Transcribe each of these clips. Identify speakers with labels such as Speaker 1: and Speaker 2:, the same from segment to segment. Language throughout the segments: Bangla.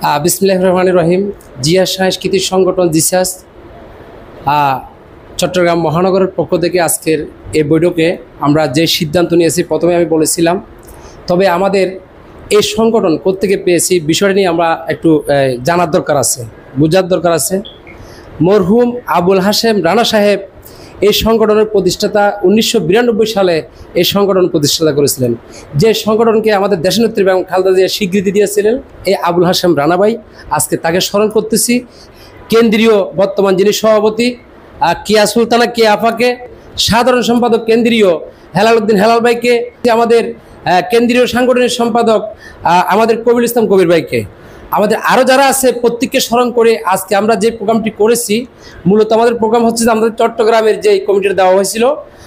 Speaker 1: বিসমিল্লাহির রহমানির রহিম। জিয়া সাংস্কৃতিক সংগঠন জিসাস চট্টগ্রাম মহানগরের পক্ষ থেকে আজকের এই বৈঠকে আমরা যে সিদ্ধান্ত নিয়েছি, প্রথমে আমি বলেছিলাম, তবে আমাদের এই সংগঠন কোত্থেকে পেয়েছি বিষয়টা নিয়ে আমরা একটু জানার দরকার আছে, বোঝার দরকার আছে। মরহুম আবুল হাশেম রানা সাহেব এই সংগঠনের প্রতিষ্ঠাতা 1992 সালে এই সংগঠন প্রতিষ্ঠাতা করেছিলেন। যে সংগঠনকে আমাদের দেশনেত্রী এবং খালেদা জিয়া স্বীকৃতি দিয়েছিলেন এই আবুল হাশেম রানা ভাই, আজকে তাকে স্মরণ করতেছি। কেন্দ্রীয় বর্তমান যিনি সভাপতি কিয়া সুলতানা কিয়া আফাকে, সাধারণ সম্পাদক কেন্দ্রীয় হেলাল উদ্দিন হেলাল ভাইকে, আমাদের কেন্দ্রীয় সাংগঠনিক সম্পাদক আমাদের কবির ইসলাম কবির ভাইকে, আমাদের আরও যারা আছে প্রত্যেককে স্মরণ করে আজকে আমরা যে প্রোগ্রামটি করেছি, মূলত আমাদের প্রোগ্রাম হচ্ছে যে আমাদের চট্টগ্রামের যে কমিটিটা দেওয়া হয়েছিল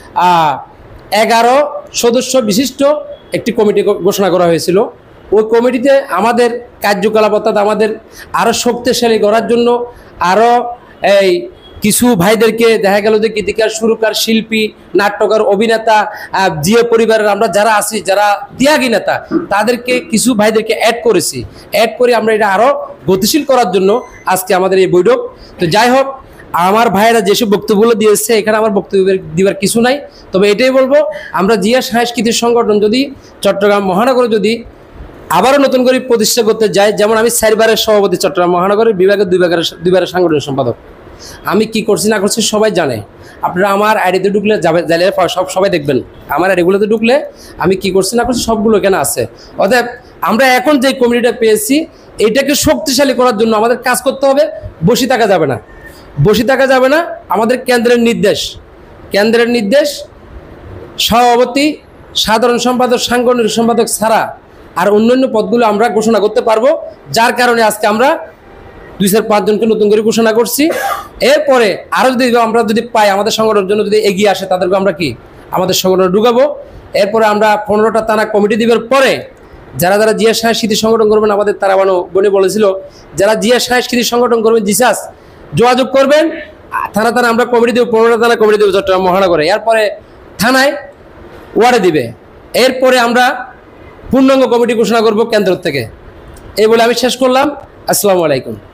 Speaker 1: 11 সদস্য বিশিষ্ট একটি কমিটি ঘোষণা করা হয়েছিল। ওই কমিটিতে আমাদের কার্যকলাপ অর্থাৎ আমাদের আরও শক্তিশালী করার জন্য আরও এই কিছু ভাইদেরকে দেখা গেল যে গীতিকার, সুরকার, শিল্পী, নাট্যকার, অভিনেতা, জিয়া পরিবারের আমরা যারা আছি, যারা ত্যাগী নেতা, তাদেরকে কিছু ভাইদেরকে অ্যাড করেছি। অ্যাড করে আমরা এটা আরও গতিশীল করার জন্য আজকে আমাদের এই বৈঠক। তো যাই হোক, আমার ভাইয়েরা যেসব বক্তব্যগুলো দিয়েছে এখানে আমার বক্তব্য দেওয়ার কিছু নাই, তবে এটাই বলবো, আমরা জিয়া সাংস্কৃতিক সংগঠন যদি চট্টগ্রাম মহানগরে যদি আবারও নতুন করে প্রতিষ্ঠা করতে যাই, যেমন আমি 4 বারের সভাপতি চট্টগ্রাম মহানগরের বিভাগের 2 বারের সাংগঠনিক সম্পাদক। আমি কি করছি না করছি সবাই জানে। আপনারা আমার আইডিতে ঢুকলে যাইলে সবাই দেখবেন, আমার আইডিগুলোতে ঢুকলে আমি কি করছি না করছি সবগুলো এখানে আছে। অতএব আমরা এখন যে কমিটিটা পেয়েছি এটাকে শক্তিশালী করার জন্য আমাদের কাজ করতে হবে, বসে থাকা যাবে না, বসে থাকা যাবে না। আমাদের কেন্দ্রের নির্দেশ সভাপতি, সাধারণ সম্পাদক, সাংগঠনিক সম্পাদক ছাড়া আর অন্যান্য পদগুলো আমরা ঘোষণা করতে পারবো, যার কারণে আজকে আমরা 2-4-5 জনকে নতুন করে ঘোষণা করছি। এরপরে আরও যদি আমরা পাই আমাদের সংগঠনের জন্য যদি এগিয়ে আসে, তাদেরকে আমরা কি আমাদের সংগঠনে ঢুকাবো। এরপরে আমরা 15টা থানা কমিটি দেওয়ার পরে যারা যারা জিয়া সাংস্কৃতিক সংগঠন করবেন, আমাদের তারা বনে বলেছিল, যারা জিয়া সাংস্কৃতিক সংগঠন করবেন জিসাস যোগাযোগ করবেন। থানা আমরা কমিটি দেবো, 15টা থানা কমিটি দেবো চট্টগ্রাম মহানগরে। এরপরে থানায় ওয়ার্ডে দিবে। এরপরে আমরা পূর্ণাঙ্গ কমিটি ঘোষণা করব কেন্দ্র থেকে। এই বলে আমি শেষ করলাম। আসসালামু আলাইকুম।